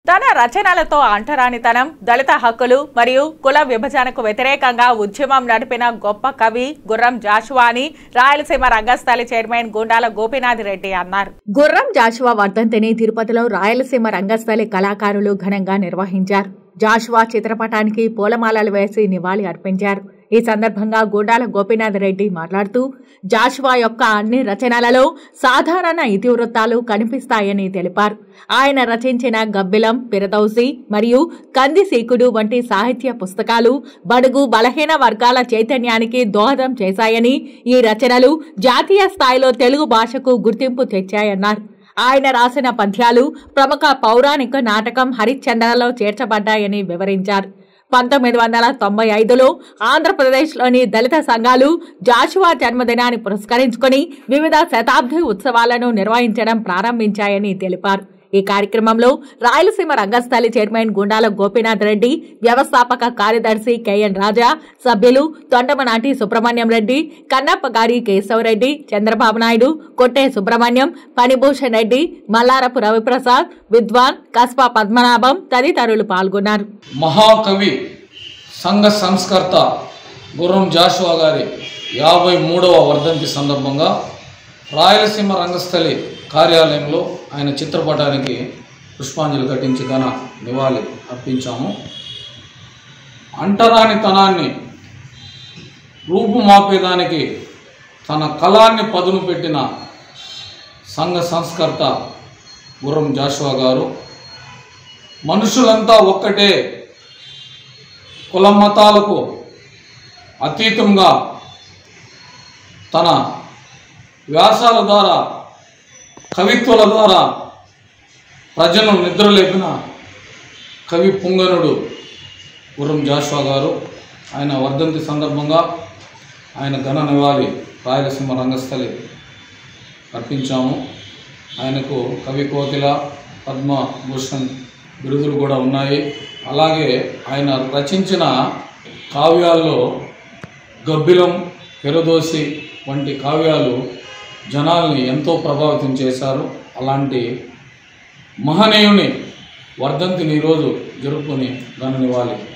తన రచనలతో అంటరానితనం, దళిత హక్కులు మరియు కుల విభజనకు వ్యతిరేకంగా ఉద్యమం నడిపిన గొప్ప కవి గుర్రం జాషువా అని రాయలసీమ రంగస్థలి చైర్మన్ గుండాల గోపీనాథ్ రెడ్డి అన్నారు. గుర్రం జాషువా వర్ధంతిని తిరుపతిలో రాయలసీమ రంగస్థలి కళాకారులు ఘనంగా నిర్వహించారు. జాషువా చిత్రపటానికి పూలమాలలు వేసి నివాళి అర్పించారు. ఈ సందర్భంగా గుండాల గోపీనాథ్ రెడ్డి మాట్లాడుతూ జాషువా యొక్క అన్ని రచనలలో సాధారణ ఇతివృత్తాలు కనిపిస్తాయని తెలిపారు. ఆయన రచించిన గబ్బిలం, పిరదౌసి మరియు కందిసీకుడు వంటి సాహిత్య పుస్తకాలు బడుగు బలహీన వర్గాల చైతన్యానికి దోహదం చేశాయని, ఈ రచనలు జాతీయ స్థాయిలో తెలుగు భాషకు గుర్తింపు తెచ్చాయన్నారు. ఆయన రాసిన పద్యాలు ప్రముఖ పౌరాణిక నాటకం హరిశ్చంద్రలో చేర్చబడ్డాయని వివరించారు. 1995లో ఆంధ్రప్రదేశ్లోని దళిత సంఘాలు జాషువా జన్మదినాన్ని పురస్కరించుకుని వివిధ శతాబ్ది ఉత్సవాలను నిర్వహించడం ప్రారంభించాయని తెలిపారు. ఈ కార్యక్రమంలో రాయలసీమ రంగస్థలి చైర్మన్ గుండాల గోపీనాథ్ రెడ్డి, వ్యవస్థాపక కార్యదర్శి కెఎన్ రాజా, సభ్యులు తొండమనాటి సుబ్రహ్మణ్యం రెడ్డి, కన్నప్పగారి కేశవరెడ్డి, చంద్రబాబు నాయుడు, కొట్టే సుబ్రహ్మణ్యం, ఫణిభూషణ్ రెడ్డి, మల్లారపు రవిప్రసాద్, విద్వాన్ కస్పా పద్మనాభం తదితరులు పాల్గొన్నారు. మహాకవి సంఘ సంస్కర్త గుర్రం జాషువా గారి 53వ వర్ధంతి సందర్భంగా రాయలసీమ రంగస్థలి కార్యాలయంలో ఆయన చిత్రపటానికి పుష్పాంజలి ఘటించి ఘన నివాళి అర్పించాము. అంటరానితనాన్ని రూపుమాపేదానికి తన కళాన్ని పదును పెట్టిన సంఘ సంస్కర్త గుర్రం జాషువా గారు మనుషులంతా ఒక్కటే, కుల మతాలకు అతీతంగా తన వ్యాసాల ద్వారా, కవిత్వాల ద్వారా ప్రజలను నిద్రలేపిన కవి పుంగనుడు గుర్రం జాషువా గారు. ఆయన వర్ధంతి సందర్భంగా ఆయన ఘన నివాళి రాయలసీమ రంగస్థలి అర్పించాము. ఆయనకు కవి కోకిల, పద్మభూషణ్ బిరుదులు కూడా ఉన్నాయి. అలాగే ఆయన రచించిన కావ్యాల్లో గబ్బిలం, పిరదోసి వంటి కావ్యాలు జనాల్ని ఎంతో ప్రభావితం చేశారు. అలాంటి మహనీయుని వర్ధంతిని ఈరోజు జరుపుకొని ఘన నివాళి